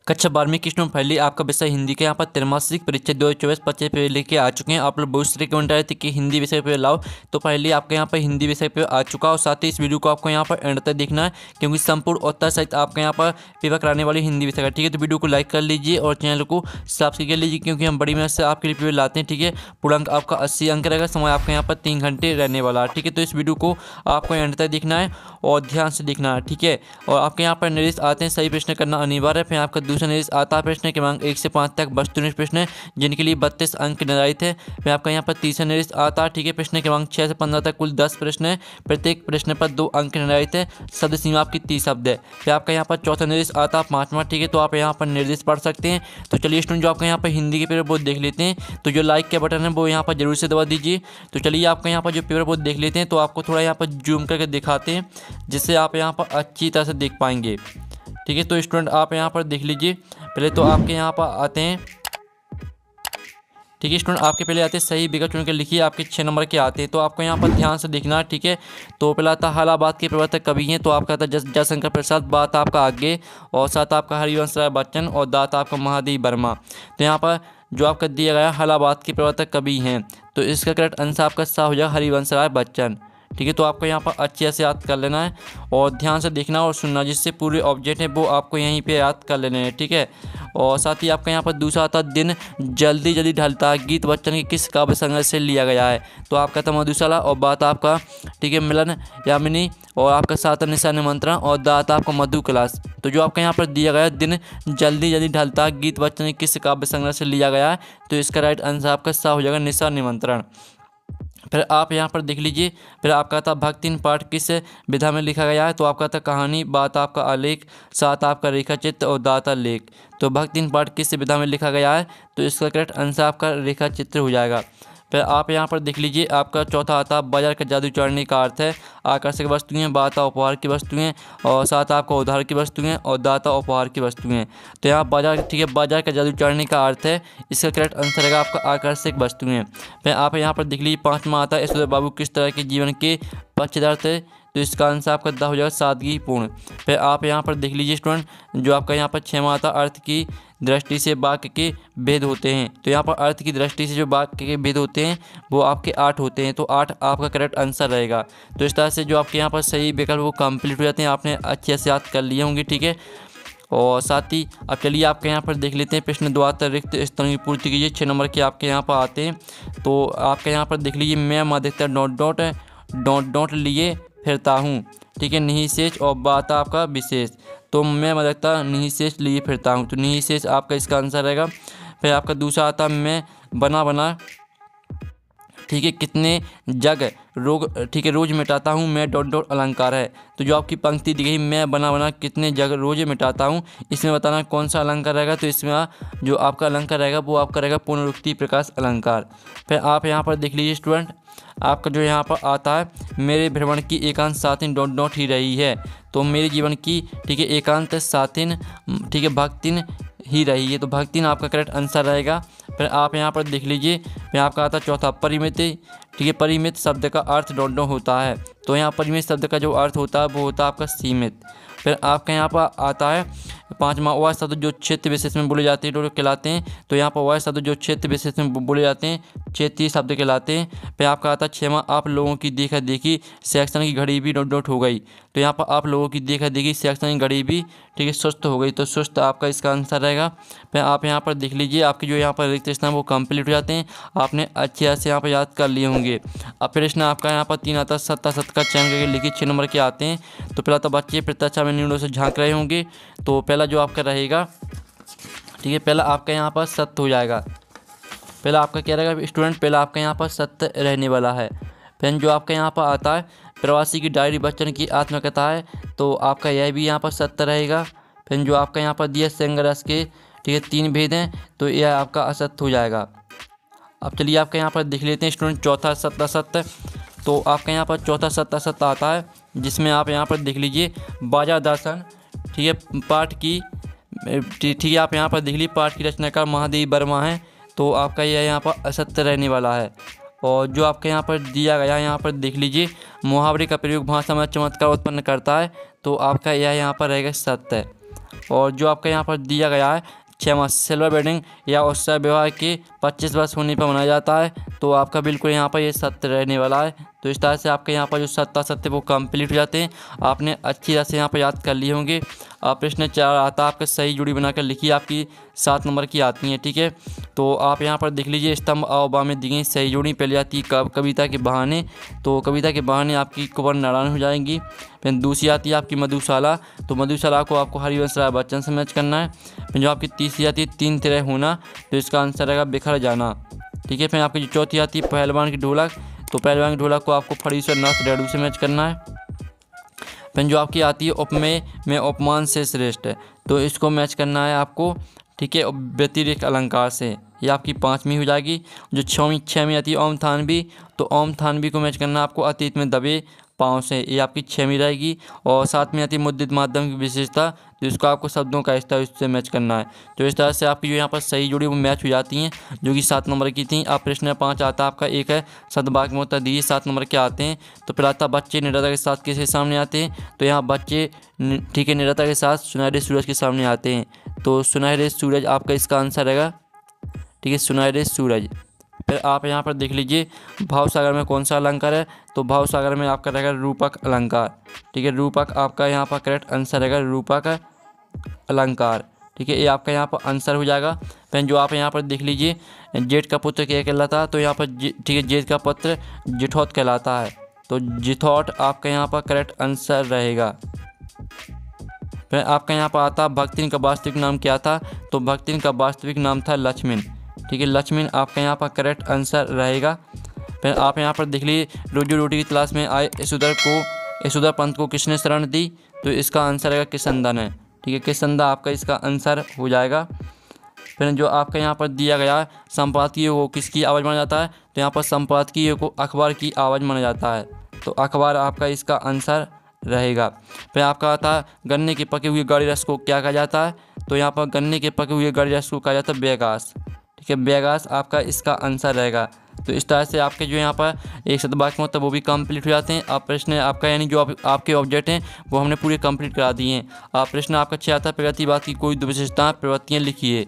कक्षा 12वीं की स्टूडेंट फाइनली आपका विषय हिंदी के यहाँ पर त्रैमासिक परीक्षा 2024-25 पे लेके आ चुके हैं। आप लोग बहुत सारे कमेंट आए थे कि हिंदी विषय पे लाओ, तो फाइनली आपके यहाँ पर हिंदी विषय पे आ चुका। और साथ ही इस वीडियो को आपको यहाँ पर एंड तक देखना है, क्योंकि संपूर्ण उत्तर सहित आपके यहाँ पर पेपर कराने वाली हिंदी विषय का। ठीक है, तो वीडियो को लाइक कर लीजिए और चैनल को सब्सक्राइब कर लीजिए, क्योंकि हम बड़ी मेहनत से आपके लिए पेपर लाते हैं। ठीक है, पूर्णांक आपका 80 अंक रहेगा, समय आपके यहाँ पर 3 घंटे रहने वाला है। ठीक है, तो इस वीडियो को आपको एंड तक देखना है और ध्यान से देखना है। ठीक है, और आपके यहाँ पर निर्देश आते हैं, सही प्रश्न करना अनिवार्य है। फिर आपका दूसरा निर्देश आता है प्रश्न क्रमांक 1 से 5 तक वस्तुनिष्ठ प्रश्न है, जिनके लिए 32 अंक निर्धारित है। फिर आपका यहाँ पर तीसरा निर्देश आता है। ठीक है, प्रश्न क्रमांक 6 से 15 तक कुल 10 प्रश्न है, प्रत्येक प्रश्न पर 2 अंक निर्धारित है। शब्द सीमा आपकी 30 शब्द है। फिर आपका यहाँ पर चौथा निर्देश आता है 5वां। ठीक है, तो आप यहाँ पर निर्देश पढ़ सकते हैं। तो चलिए स्टूडेंट, जो आपका यहाँ पर हिंदी के पेपर वो देख लेते हैं। तो जो लाइक का बटन है वो यहाँ पर जरूर से दबा दीजिए। तो चलिए आपका यहाँ पर जो पेपर वो देख लेते हैं। तो आपको थोड़ा यहाँ पर जूम करके दिखाते हैं, जिससे आप यहाँ पर अच्छी तरह से देख पाएंगे। ठीक है, तो स्टूडेंट आप यहाँ पर देख लीजिए। पहले तो आपके यहाँ पर आते हैं। ठीक है स्टूडेंट, आपके पहले आते हैं सही विकल्प चुन के लिखिए, आपके 6 नंबर के आते हैं। तो आपको यहाँ पर ध्यान से देखना है। ठीक है, तो पहला आता इलाहाबाद के प्रवर्तक कवि हैं, तो आपका आता जयशंकर प्रसाद, बात आपका आगे, और साथ आपका हरिवंश राय बच्चन, और दाता आपका महादेव वर्मा। तो यहाँ पर जो आपका दिया गया इलाहाबाद के प्रवर्तक कवि हैं, तो इसका करेक्ट आंसर आपका सा हो जाएगा हरिवंश राय बच्चन। ठीक है, तो आपको यहाँ पर अच्छे से याद कर लेना है और ध्यान से देखना और सुनना, जिससे पूरे ऑब्जेक्ट है वो आपको यहीं पे याद कर लेने हैं। ठीक है, और साथ ही आपका यहाँ पर दूसरा आता दिन जल्दी जल्दी ढलता है, गीत बच्चन के किस काव्य संग्रह से लिया गया है। तो आपका था मधुशाला, और बात आपका ठीक है मिलन यामिनी, और आपका साथ निशा निमंत्रण, और दात आपका मधु क्लास। तो जो आपका यहाँ पर दिया गया है दिन जल्दी जल्दी ढलता है, गीत बच्चन के किस काव्य संग्रह से लिया गया है, तो इसका राइट आंसर आपका सा हो जाएगा निशा निमंत्रण। फिर आप यहाँ पर देख लीजिए। फिर आपका था भक्तिन पाठ किस विधा में लिखा गया है, तो आपका था कहानी, बात आपका आलेख, साथ आपका रेखा चित्र, और दाता लेख। तो भक्तिन पाठ किस विधा में लिखा गया है, तो इसका करेक्ट आंसर आपका रेखा चित्र हो जाएगा। फिर आप यहाँ पर देख लीजिए। आपका चौथा आता है बाजार का जादू चढ़ने का अर्थ है, आकर्षक वस्तुएं, बाता उपहार की वस्तुएं, और साथ आपका उधार की वस्तुएं, और दाता उपहार की वस्तुएं। तो यहाँ बाजार ठीक है, बाजार का जादू चढ़ने का अर्थ है, इसका करेक्ट आंसर रहेगा आपका आकर्षक वस्तुएं। फिर आप यहाँ पर देख लीजिए 5वां आता है यशोदा बाबू किस तरह के जीवन के पक्षधर थे, तो इसका आंसर आपका दा हो जाएगा सादगीपूर्ण। फिर आप यहाँ पर देख लीजिए स्टूडेंट, जो आपका यहाँ पर 6वां आता अर्थ की दृष्टि से वाक्य के भेद होते हैं। तो यहाँ पर अर्थ की दृष्टि से जो वाक्य के भेद होते हैं वो आपके 8 होते हैं, तो 8 आपका करेक्ट आंसर रहेगा। तो इस तरह से जो आपके यहाँ पर सही विकल्प वो कंप्लीट हो जाते हैं, आपने अच्छे से याद कर लिए होंगे। ठीक है, और साथ ही अब चलिए आपके यहाँ पर देख लेते हैं प्रश्न द्वारा रिक्त स्थानों की पूर्ति कीजिए। 6 नंबर के आपके यहाँ पर आते हैं। तो आपके यहाँ पर देख लीजिए, मैं अधिकतर डॉट लिए फिरता हूँ। ठीक है, निहिशेष, और बात आपका विशेष। तो मैं अधिकतर निहिशेष लिए फिरता हूँ, तो निहिशेष आपका इसका आंसर रहेगा। फिर आपका दूसरा आता मैं बना ठीक है कितने जग रोग ठीक है रोज मिटाता हूँ, मैं डॉट अलंकार है। तो जो आपकी पंक्ति दी गई मैं बना कितने जग रोज मिटाता हूँ, इसमें बताना कौन सा अलंकार रहेगा। तो इसमें जो आपका अलंकार रहेगा वो आपका रहेगा पुनरुक्ति प्रकाश अलंकार। फिर आप यहाँ पर देख लीजिए स्टूडेंट, आपका जो यहाँ पर आता है मेरे भ्रमण की एकांत साथिन डॉट ही रही है। तो मेरे जीवन की ठीक है एकांत साथिन ठीक है भक्तिन ही रही है, तो भक्तिन आपका करेक्ट आंसर रहेगा। फिर आप यहाँ पर देख लीजिए। फिर आपका आता है चौथा परिमित। ठीक है, परिमित शब्द का अर्थ डॉट होता है, तो यहाँ परिमित शब्द का जो अर्थ होता है वो होता है आपका सीमित। फिर आपका यहाँ पर आता है 5वां वह शब्द जो क्षेत्र विशेष में बोले जाते हैं डॉट कहलाते हैं। तो यहाँ पर वह शब्द जो क्षेत्र विशेष में बोले जाते हैं क्षेत्रीय शब्द कहलाते हैं। फिर आपका आता है 6वां आप लोगों की देखा देखी सेक्शन की घड़ी भी डॉट हो गई। तो यहाँ पर आप लोगों की देखा देखी सेक्शन की घड़ी भी ठीक है सुस्त हो गई, तो सुस्त आपका इसका आंसर रहेगा। फिर आप यहाँ पर देख लीजिए, आपके जो यहाँ पर रिक्त स्थान वो कंप्लीट हो जाते हैं, आपने अच्छे से यहाँ पर याद कर लिए होंगे। अब प्रश्न आपका यहाँ पर 3 आता है सत्ता सत का चयन करके लिखिए। 6 नंबर के आते हैं। तो पहला तो बच्चे प्रत्यक्षा में न्यूनों से झांक रहे होंगे। तो पहला जो आपका रहेगा ठीक है, पहला आपका यहाँ पर सत्य हो जाएगा। पहला आपका क्या रहेगा स्टूडेंट, पहला आपका यहाँ पर सत्य रहने वाला है। फिर जो आपका यहाँ पर आता है प्रवासी की डायरी बच्चन की आत्मकथा है, तो आपका यह भी यहाँ पर सत्य रहेगा। फिर जो आपका यहाँ पर दिया संघर्ष के ठीक है 3 भेद हैं, तो यह आपका असत्य हो जाएगा। अब चलिए आपका यहाँ पर देख लेते हैं स्टूडेंट चौथा सत्य असत्य। तो आपका यहाँ पर चौथा सत्य असत्य आता है, जिसमें आप यहाँ पर देख लीजिए बाजार दर्शन ठीक है पाठ की ठीक है, आप यहाँ पर देख लीजिए पाठ की रचनाकार महादेव वर्मा है, तो आपका यह यहाँ पर असत्य रहने वाला है। और जो आपके यहाँ पर दिया गया है यहाँ पर देख लीजिए मुहावरे का प्रयोग भाषा में चमत्कार उत्पन्न करता है, तो आपका यह यहाँ पर रहेगा सत्य। और जो आपका यहाँ पर दिया गया है 6 मास सिल्वर वेडिंग या उससे विवाह के 25 वर्ष होने पर मनाया जाता है। तो आपका बिल्कुल यहाँ पर ये सत्य रहने वाला है। तो इस तरह से आपके यहाँ पर जो सत्य वो कंप्लीट हो जाते हैं। आपने अच्छी तरह से यहाँ पर याद कर लिए होंगे। प्रश्न 4 आता है आपका सही जोड़ी बनाकर लिखिए, आपकी 7 नंबर की आती हैं, ठीक है। तो आप यहाँ पर देख लीजिए स्तंभ और बा में दी गई सही जोड़ी पहले आती है कविता के बहाने। तो कविता के बहाने आपकी कुंवर नारायण हो जाएंगी। फिर दूसरी आती है आपकी मधुशाला। तो मधुशाला को आपको हरिवंश राय बच्चन से मैच करना है। फिर जो आपकी तीसरी आती है 3 तिरह होना, तो इसका आंसर रहेगा बिखर जाना, ठीक है। फिर आपकी जो चौथी आती है पहलवान की ढोलक। तो पहलवान की ढोलक को आपको फरीश्वर नाथ रेडू से मैच करना है। फिर जो आपकी आती है उपमेय में उपमान से श्रेष्ठ है, तो इसको मैच करना है आपको, ठीक है, व्यतिरिक्त अलंकार से। ये आपकी 5वीं हो जाएगी। जो 6वीं आती है ओम थानवी। तो ओम थानवी को मैच करना है आपको अतीत में दबे पाँव से, ये आपकी 6वीं रहेगी। और 7वीं आती है मुद्रित माध्यम की विशेषता, तो इसको आपको शब्दों का स्तर उससे मैच करना है। तो इस तरह से आपकी जो यहाँ पर सही जोड़ी वो मैच हो जाती हैं, जो कि 7 नंबर की थी। आप प्रश्न 5 आता है आपका एक है सदभाग में उत्तर दीजिए, 7 नंबर के आते हैं। तो फिर आता बच्चे निरंतर के साथ किसके सामने आते हैं, तो यहाँ बच्चे, ठीक है, निरंतर के साथ सुनहरे सूरज के सामने आते हैं। तो सुनहरे सूरज आपका इसका आंसर रहेगा, ठीक है, सुनहरे सूरज। फिर आप यहाँ पर देख लीजिए भावसागर में कौन सा अलंकार है, तो भावसागर में आपका रहेगा रूपक अलंकार, ठीक है। रूपक आपका यहाँ पर करेक्ट आंसर रहेगा, रूपक अलंकार, ठीक है, ये आपका यहाँ पर आंसर हो जाएगा। फिर जो आप यहाँ पर देख लीजिए जेठ का पुत्र क्या कहलाता है, तो यहाँ पर ठीक है जेठ का पुत्र जिठौत कहलाता है। तो जिठौत आपका यहाँ पर करेक्ट आंसर रहेगा। फिर आपका यहाँ पर आता भक्तिन का वास्तविक नाम क्या था, तो भक्तिन का वास्तविक नाम था लक्ष्मण, ठीक है, लक्ष्मण आपका यहाँ पर करेक्ट आंसर रहेगा। फिर आप यहाँ पर देख लीजिए रोजी रोटी की तलाश में आए यशोधर पंत को किसने शरण दी, तो इसका आंसर रहेगा किसंदा ने, ठीक है, किसंदा आपका इसका आंसर हो जाएगा। फिर जो आपका यहाँ पर दिया गया है संपादकीय को किसकी आवाज़ माना जाता है, तो यहाँ पर संपादकीय को अखबार की आवाज़ माना जाता है। तो अखबार आपका इसका आंसर रहेगा। फिर आपका आता है गन्ने के पके हुए गाढ़े रस को क्या कहा जाता है, तो यहाँ पर गन्ने के पके हुए गाढ़े रस को कहा जाता है बैगास, ठीक है, बैगास आपका इसका आंसर रहेगा। तो इस तरह से आपके जो यहाँ पर एक शतवाक्य में होता है वो भी कंप्लीट हो जाते हैं। आप प्रश्न आपका यानी जो आपके ऑब्जेक्ट हैं वो हमने पूरे कंप्लीट करा दिए हैं। आप प्रश्न आपका 6 आता है प्रगतिवाद की कोई दो विशेषताएं प्रवृत्तियाँ लिखिए।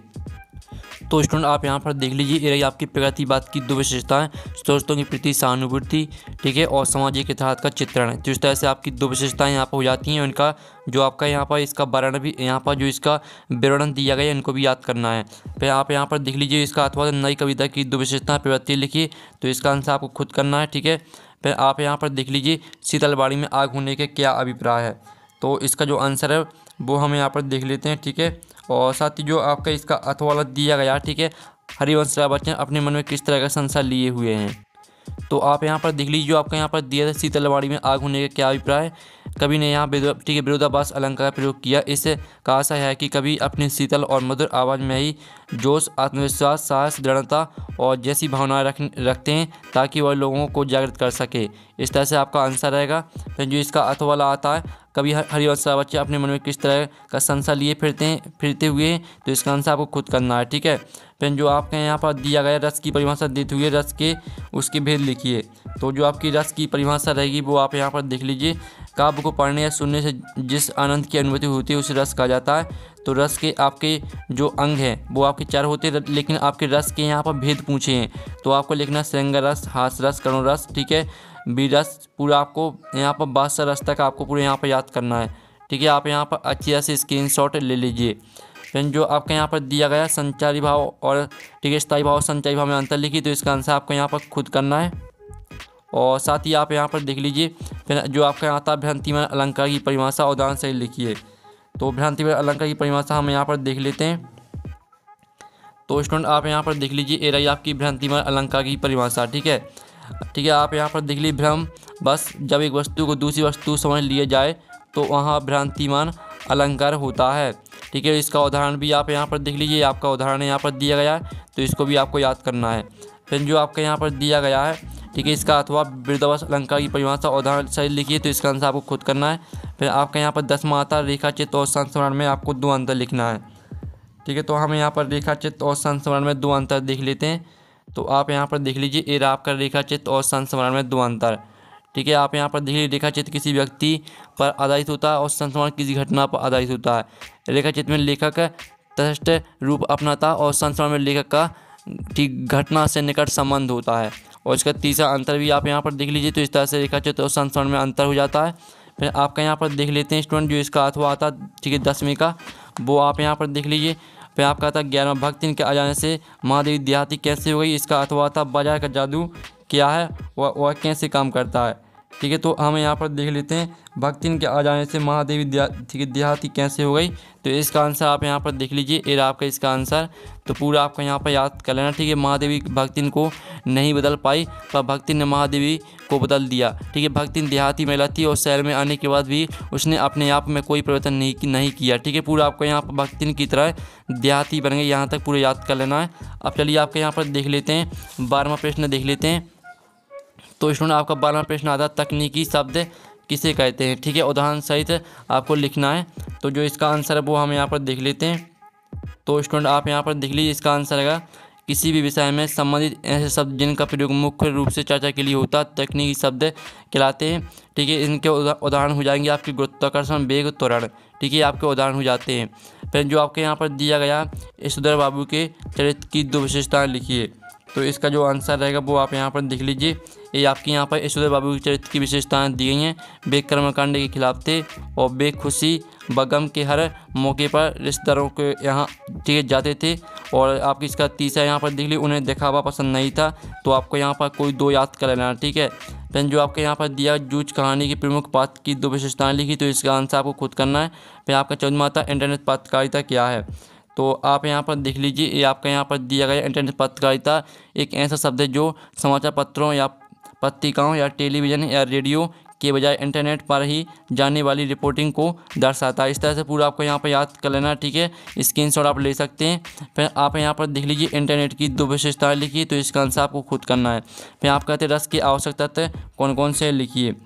तो स्टूडेंट आप यहाँ पर देख लीजिए ये रही आपकी प्रगतिवाद की 2 विशेषताएं, दोस्तों की प्रति सहानुभूति, ठीक है, और सामाजिक इतिहास का चित्रण है। तो इस तरह से आपकी 2 विशेषताएं यहाँ पर हो जाती हैं। उनका जो आपका यहाँ पर इसका वर्णन भी यहाँ पर जो इसका विवरण दिया गया है इनको भी याद करना है। फिर आप यहाँ पर देख लीजिए इसका अथवा नई कविता की 2 विशेषताएं प्रवृत्ति लिखिए, तो इसका आंसर आपको खुद करना है, ठीक है। फिर आप यहाँ पर देख लीजिए शीतलवाड़ी में आग होने के क्या अभिप्राय है, तो इसका जो आंसर है वो हम यहाँ पर देख लेते हैं, ठीक है। और साथ ही जो आपका इसका अथवा दिया गया, ठीक है, हरिवंश राय बच्चन अपने मन में किस तरह का संशय लिए हुए हैं। तो आप यहाँ पर देख लीजिए जो आपका यहाँ पर दिया था शीतलवाड़ी में आग होने का क्या अभिप्राय है। कवि ने यहाँ ठीक है विरोधाभास अलंकार का प्रयोग किया। इससे का आशा है कि कवि अपनी शीतल और मधुर आवाज़ में ही जोश, आत्मविश्वास, साहस, दृढ़ता और जैसी भावनाएं रखते हैं ताकि वह लोगों को जागृत कर सके। इस तरह से आपका आंसर रहेगा। फिर जो इसका अथवा आता है कवि हरिवंश राय बच्चन अपने मन में किस तरह का संशय लिए फिरते हुए हैं, तो इसका आंसर आपको खुद करना है, ठीक है। फिर जो आपके यहाँ पर दिया गया रस की परिभाषा देते हुए रस के उसके भेद लिखिए। तो जो आपकी रस की परिभाषा रहेगी वो आप यहाँ पर देख लीजिए काव्य को पढ़ने या सुनने से जिस आनंद की अनुभूति होती है उसे रस कहा जाता है। तो रस के आपके जो अंग हैं वो आपके 4 होते हैं, लेकिन आपके रस के यहाँ पर भेद पूछे हैं तो आपको लिखना श्रृंगार रस, हास रस, करुण रस, ठीक है, बीरस, पूरा आपको यहाँ पर 62 रस तक आपको पूरे यहाँ पर याद करना है, ठीक है। आप यहाँ पर अच्छी तरह से स्क्रीनशॉट ले लीजिए। फिर जो आपका यहाँ पर दिया गया संचारी भाव और ठीक है स्थायी भाव संचारी भाव में अंतर लिखिए, तो इसका आंसर आपको यहाँ पर खुद करना है। और साथ ही आप यहाँ पर देख लीजिए फिर जो आपका यहाँ आता है भ्रांतिमय अलंकार की परिभाषा उदाहरण से लिखिए। तो भ्रांतिमय अलंकार की परिभाषा हम यहाँ पर देख लेते हैं। तो स्टूडेंट आप यहाँ पर देख लीजिए ये रही आपकी भ्रांतिमय अलंकार की परिभाषा, ठीक है, ठीक है। आप यहाँ पर देख लीजिए भ्रम बस जब एक वस्तु को दूसरी वस्तु समझ लिए जाए तो वहाँ भ्रांतिमान अलंकार होता है, ठीक है। इसका उदाहरण भी आप यहाँ पर देख लीजिए, आपका उदाहरण यहाँ पर दिया गया है तो इसको भी आपको याद करना है। फिर जो आपका यहाँ पर दिया गया है, ठीक है, इसका अथवा विरोधाभास अलंकार की परिभाषा उदाहरण सही लिखिए, तो इसका आंसर आपको खुद करना है। फिर आपका यहाँ पर 10वां आता है रेखाचित्र और संस्मरण में आपको 2 अंतर लिखना है, ठीक है। तो हम यहाँ पर रेखाचित्र और संस्मरण में 2 अंतर देख लेते हैं। तो आप यहाँ पर देख लीजिए ये आपका रेखाचित्र और संस्मरण में 2 अंतर, ठीक है। आप यहाँ पर देखिए रेखा चित्र किसी व्यक्ति पर आधारित होता है और संस्मरण किसी घटना पर आधारित होता है। रेखा चित्र में लेखक तटस्थ रूप अपनाता और संस्मरण में लेखक का ठीक घटना से निकट संबंध होता है। और इसका तीसरा अंतर भी आप यहाँ पर देख लीजिए। तो इस तरह से रेखा चित्र और संस्मरण में अंतर हो जाता है। फिर आपका यहाँ पर देख लेते हैं स्टूडेंट जो इसका अथवा आता है, ठीक है, 10वीं का, वो आप यहाँ पर देख लीजिए। फिर आपका आता है 11वां, भक्ति के आ जाने से महादेवी देहाती कैसे हो गई। इसका अथवा आता बाजार का जादू क्या है, वह कैसे काम करता है, ठीक है। तो हम यहाँ पर देख लेते हैं भक्ति के आ जाने से महादेवी देहाती कैसे हो गई। तो इसका आंसर आप यहाँ पर देख लीजिए, ये आपका इसका आंसर। तो पूरा आपको यहाँ पर याद कर लेना, ठीक है। महादेवी भक्ति को नहीं बदल पाई पर भक्ति ने महादेवी को बदल दिया, ठीक है। भक्ति देहाती महिला थी और शहर में आने के बाद भी उसने अपने आप में कोई परिवर्तन नहीं किया, ठीक है। पूरा आपको यहाँ पर भक्ति की तरह देहाती बन गई, यहाँ तक पूरा याद कर लेना है। अब चलिए आपके यहाँ पर देख लेते हैं 12वां प्रश्न देख लेते हैं। तो स्टूडेंट आपका 12वां प्रश्न आता है तकनीकी शब्द किसे कहते हैं, ठीक है। उदाहरण सहित आपको लिखना है। तो जो इसका आंसर है वो हम यहाँ पर देख लेते हैं। तो स्टूडेंट आप यहाँ पर देख लीजिए, इसका आंसर है किसी भी विषय में संबंधित ऐसे शब्द जिनका प्रयोग मुख्य रूप से चर्चा के लिए होता है तकनीकी शब्द कहलाते हैं, ठीक है। इनके उदाहरण हो जाएंगे आपके गुरुत्वाकर्षण, वेग, त्वरण, ठीक है, आपके उदाहरण हो जाते हैं। फिर जो आपके यहाँ पर दिया गया यशोधर बाबू के चरित्र की 2 विशेषताएँ लिखिए। तो इसका जो आंसर रहेगा वो आप यहाँ पर देख लीजिए। ये आपके यहाँ पर यशोधर बाबू के चरित्र की विशेषताएँ दी गई हैं। वे कर्मकांड के खिलाफ थे और वे खुशी व गम के हर मौके पर रिश्तेदारों के यहाँ, ठीक है, जाते थे। और आपकी इसका तीसरा यहाँ पर देख लीजिए, उन्हें दिखावा पसंद नहीं था। तो आपको यहाँ पर कोई 2 याद कर लेना, ठीक है। फिर जो आपके यहाँ पर दिया जूझ कहानी की प्रमुख पात्र की 2 विशेषताएँ लिखी। तो इसका आंसर आपको खुद करना है। फिर आपका 14वां था इंटरनेट पत्रकारिता क्या है। तो आप यहाँ पर देख लीजिए, ये आपका यहाँ पर दिया गया इंटरनेट पत्रकारिता एक ऐसा शब्द है जो समाचार पत्रों या पत्रिकाओं या टेलीविज़न या रेडियो के बजाय इंटरनेट पर ही जाने वाली रिपोर्टिंग को दर्शाता है। इस तरह से पूरा आपको यहाँ पर याद कर लेना, ठीक है। स्क्रीनशॉट आप ले सकते हैं। फिर आप यहाँ पर देख लीजिए इंटरनेट की 2 विशेषताएँ लिखिए। तो इसका आंसर आपको खुद करना है। फिर आप कहते हैं रस के आवश्यक तत्व कौन कौन से लिखिए।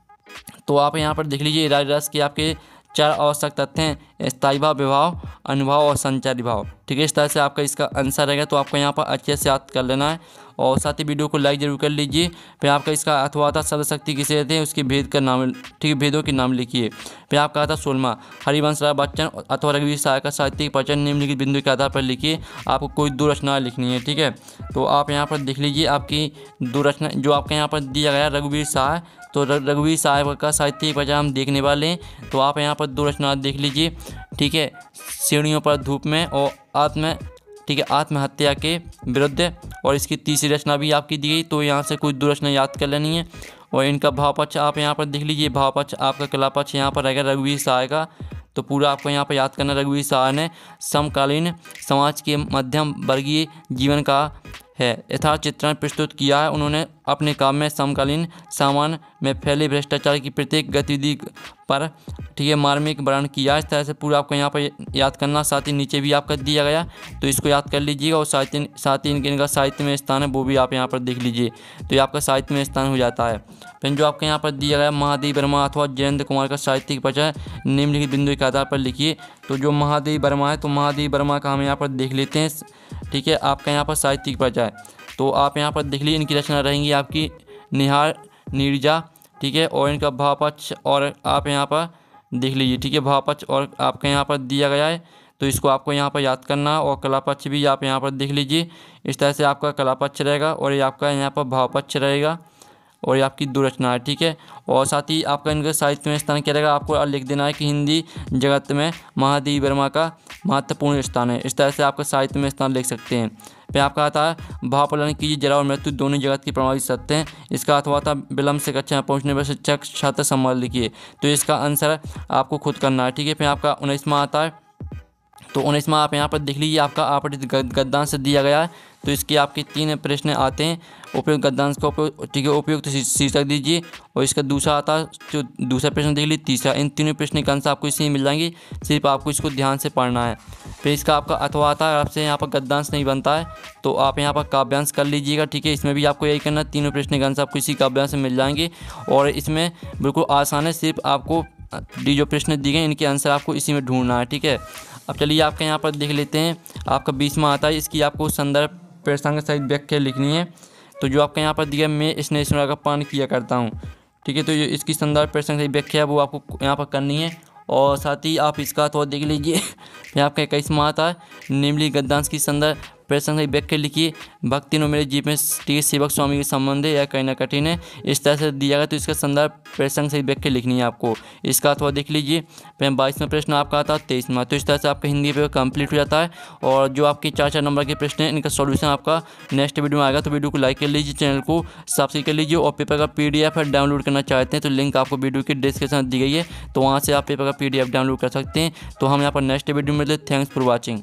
तो आप यहाँ पर देख लीजिए रस के आपके 4 आवश्यक तथ्य हैं, स्थायी भाव, विभाव, अनुभाव और संचारी भाव, ठीक है। इस तरह से आपका इसका आंसर रहेगा। तो आपको यहाँ पर अच्छे से याद कर लेना है और साथ ही वीडियो को लाइक जरूर कर लीजिए। फिर आपका इसका अथवा आता शब्द शक्ति किसे कहते हैं, उसके भेद का नाम, ठीक है, भेदों के नाम लिखिए। फिर आपका आता 16वां हरिवंश राय बच्चन अथवा रघुवीर सहाय का साहित्यिक परिचय निम्नलिखित बिंदु के आधार पर लिखिए। आपको कोई 2 रचनाएँ लिखनी है, ठीक है। तो आप यहाँ पर देख लीजिए आपकी 2 रचना जो आपके यहाँ पर दिया गया रघुवीर सहाय। तो रघुवीर साहब का साहित्यिक परिचय हम देखने वाले हैं। तो आप यहाँ पर 2 रचना देख लीजिए, ठीक है। सीढ़ियों पर धूप में और ठीक है, आत्महत्या के विरुद्ध। और इसकी तीसरी रचना भी आपकी दी गई। तो यहाँ से कुछ 2 रचना याद कर लेनी है। और इनका भावपक्ष आप यहाँ पर देख लीजिए। भावपक्ष आपका कलापक्ष यहाँ पर रहेगा रघुवीर सहाय का। तो पूरा आपको यहाँ पर याद करना। रघुवीर सहाय ने समकालीन समाज के मध्यम वर्गीय जीवन का है यथार्थ चित्रण प्रस्तुत किया है। उन्होंने अपने काम में समकालीन सामान्य में फैले भ्रष्टाचार की प्रत्येक गतिविधि पर, ठीक है, मार्मिक वर्णन किया। इस तरह से पूरा आपको यहाँ पर याद करना। साथ ही नीचे भी आपका दिया गया, तो इसको याद कर लीजिएगा। और साथ ही इनका साहित्य में स्थान है वो भी आप यहाँ पर देख लीजिए। तो ये आपका साहित्य में स्थान हो जाता है। फिर जो आपके यहाँ पर दिया गया महादेवी वर्मा अथवा जयेंद्र कुमार का साहित्यिक परिचय निम्नलिखित बिंदु के आधार पर लिखिए। तो जो महादेवी वर्मा है, तो महादेवी वर्मा का हम यहाँ पर देख लेते हैं, ठीक है। आपका यहाँ पर साहित्यिक परिचय, तो आप यहाँ पर देख लीजिए। इनकी रचना रहेंगी आपकी निहार नीरजा, ठीक है। और इनका भावपक्ष और आप यहाँ पर देख लीजिए, ठीक है, भावपक्ष और आपके यहाँ पर दिया गया है। तो इसको आपको यहाँ पर याद करना। और कलापक्ष भी आप यहाँ पर देख लीजिए। इस तरह से आपका कलापक्ष रहेगा और ये आपका यहाँ पर भावपक्ष रहेगा। और ये आपकी 2 रचना है, ठीक है। और साथ ही आपका इनका साहित्य में स्थान क्या रहेगा, आपको लिख देना है कि हिंदी जगत में महादेवी वर्मा का महत्वपूर्ण स्थान है। इस तरह से आपका साहित्य में स्थान लिख सकते हैं। फिर आपका आता है भाव प्रदान कीजिए, जरा और मृत्यु दोनों जगत की प्रमाणित सत्य हैं। इसका अथवा था विलम्ब से कक्षा में पहुँचने पर शिक्षक छात्र संवाद लिखिए। तो इसका आंसर आपको खुद करना है, ठीक है। फिर आपका 19वां आता है। तो 19वां आप यहाँ पर देख लीजिए, आपका आपत्ति गद्यांश दिया गया है। तो इसके आपके 3 प्रश्न आते हैं। उपयुक्त गद्यांश का ठीक है, उपयुक्त शीर्षक दीजिए। और इसका दूसरा आता है, जो दूसरा प्रश्न देख लीजिए, तीसरा। इन तीनों प्रश्न के आंसर आपको इसी में मिल जाएंगे, सिर्फ आपको इसको ध्यान से पढ़ना है। फिर इसका आपका अथवा आता है। आपसे यहाँ पर गद्यांश नहीं बनता है तो आप यहाँ पर काव्यांश कर लीजिएगा, ठीक है। इसमें भी आपको यही करना, तीनों प्रश्न के आंसर आपको इसी काव्यांश में मिल जाएंगे। और इसमें बिल्कुल आसान है, सिर्फ आपको जो प्रश्न दिए गए इनके आंसर आपको इसी में ढूंढना है, ठीक है। अब चलिए आपके यहाँ पर देख लेते हैं। आपका 20वां आता है। इसकी आपको संदर्भ प्रसंग सहित व्याख्या लिखनी है। तो जो आपके यहाँ पर दिया, मैं स्नेह का पान किया करता हूँ, ठीक है। तो ये इसकी संदर्भ प्रश्न की व्याख्या वो आपको यहाँ पर करनी है। और साथ ही आप इसका तो देख लीजिए यहाँ आपका 21वां आता है, निम्नलिखित गद्यांश की संदर्भ प्रश्न की व्याख्या लिखिए। भक्ति नो मेरे जीवन में ठीक है सेवक स्वामी के संबंध है या कहना कठिन है, इस तरह से दिया गया। तो इसका संदर्भ प्रश्न से व्याख्या लिखनी है आपको। इसका अथवा देख लीजिए। 22वां प्रश्न आपका आता है 23वां। तो इस तरह से आपका हिंदी पेपर कंप्लीट हो जाता है। और जो आपके 4 नंबर के प्रश्न हैं इनका सॉल्यूशन आपका नेक्स्ट वीडियो में आएगा। तो वीडियो को लाइक कर लीजिए, चैनल को सब्सक्राइब कर लीजिए। और पेपर का PDF है डाउनलोड करना चाहते हैं तो लिंक आपको वीडियो की डिस्क्रिप्शन दी गई है, तो वहाँ से आप पेपर का PDF डाउनलोड कर सकते हैं। तो हम यहाँ पर नेक्स्ट वीडियो में मिलते हैं। Thanks for watching.